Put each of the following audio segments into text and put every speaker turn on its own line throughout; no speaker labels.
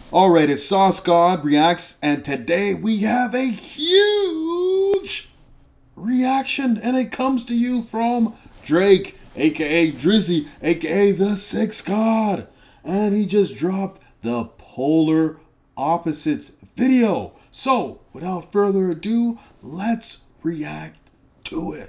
Alright, it's Sauce God Reacts, and today we have a huge reaction, and it comes to you from Drake, aka Drizzy, aka the Six God. And he just dropped the Polar Opposites video. So, without further ado, let's react to it.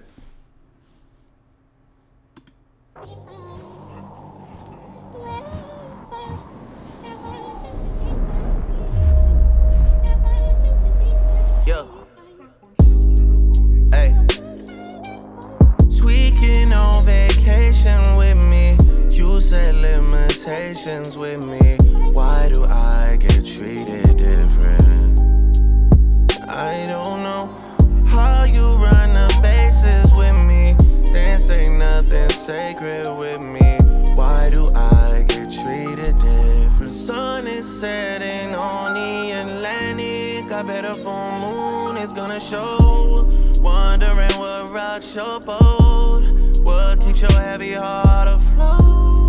Limitations with me. Why do I get treated different? I don't know how you run the bases with me, then say nothing sacred with me. Why do I get treated different? Sun is setting on the Atlantic. I bet a full moon is gonna show. Wondering what rocks your boat, what keeps your heavy heart afloat.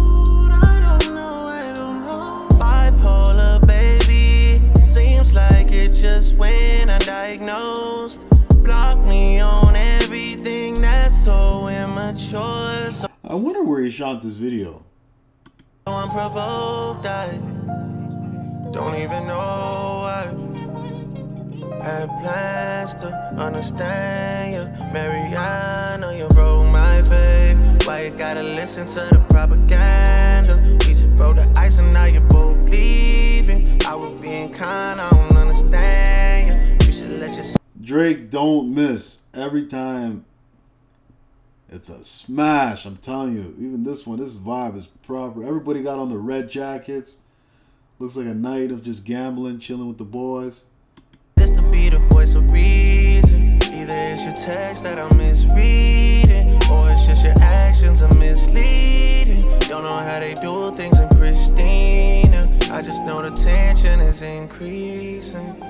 Bipolar, baby, seems like it just when I diagnosed. Block me on everything that's so immature. So
I wonder where he shot this video.
Unprovoked, I don't even know I had plans to understand you. Mariana, you broke my faith. Why you gotta listen to the propaganda? We just broke the ice and now you're both leaving. I was being kind, I don't understand you. You should let your
Drake don't miss. Every time it's a smash, I'm telling you. Even this one, this vibe is proper. Everybody got on the red jackets. Looks like a night of just gambling, chilling with the boys.
Just to be the voice of reason. Either it's your text that I'm misreading, or it's just your actions are misleading. Don't know how they do things in Pristina. I just know the tension is increasing.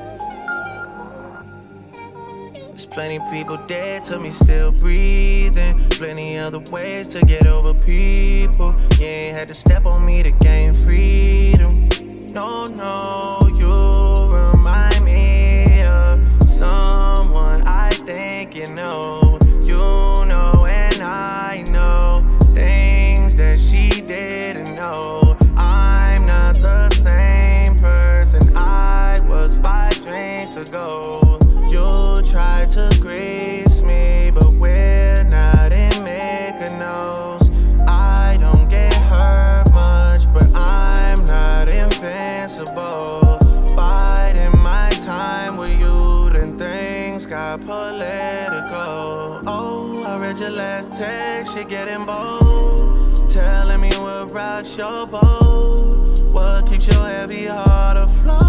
There's plenty people dead to me still breathing. Plenty other ways to get over people. You ain't had to step on me to gain freedom. No, no, you remind me of someone I think you know. You know and I know things that she didn't know. I'm not the same person I was 5 drinks ago. You tried to grease me, but we're not in Mykonos. I don't get hurt much, but I'm not invincible. Biding my time with you, then things got political. Oh, I read your last text, you're getting bold, telling me what rocks your boat, what keeps your heavy heart afloat.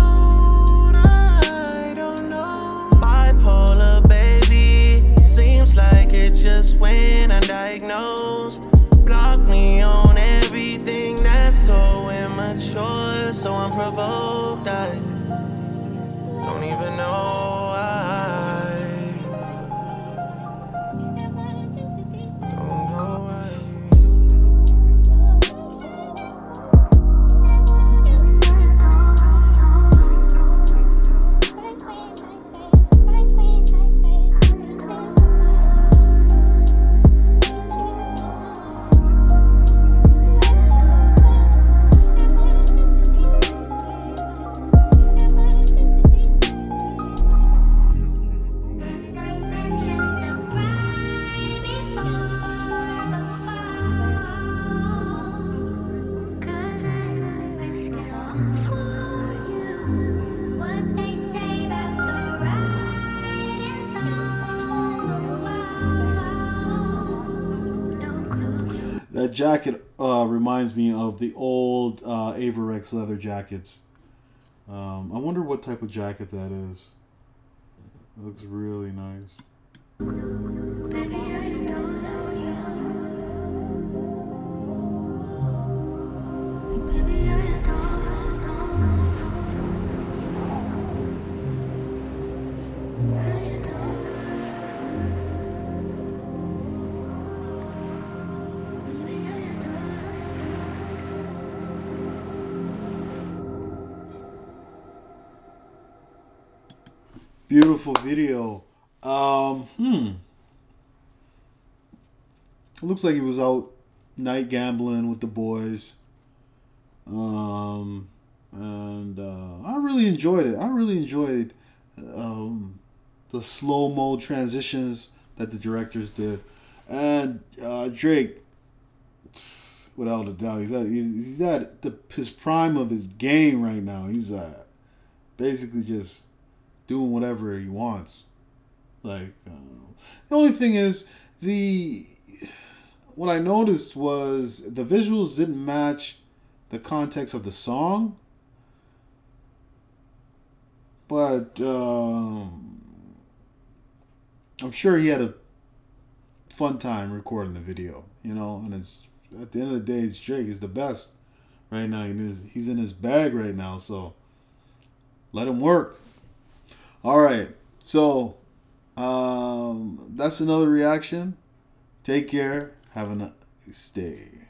I don't know. Bipolar, baby, seems like it just when I diagnosed. Block me on everything that's so immature, so unprovoked. I don't even know why. Don't know why.
That jacket reminds me of the old Avirex leather jackets. I wonder what type of jacket that is. It looks really nice. Beautiful video. It looks like he was out night gambling with the boys. And I really enjoyed it. I really enjoyed the slow-mo transitions that the directors did. And Drake, without a doubt, he's at his prime of his game right now. He's basically just doing whatever he wants. Like, the only thing is, what I noticed was the visuals didn't match the context of the song. But I'm sure he had a fun time recording the video, you know. And it's, at the end of the day, it's Drake is the best right now. He's in his bag right now, so let him work. All right, so that's another reaction. Take care. Have a nice day.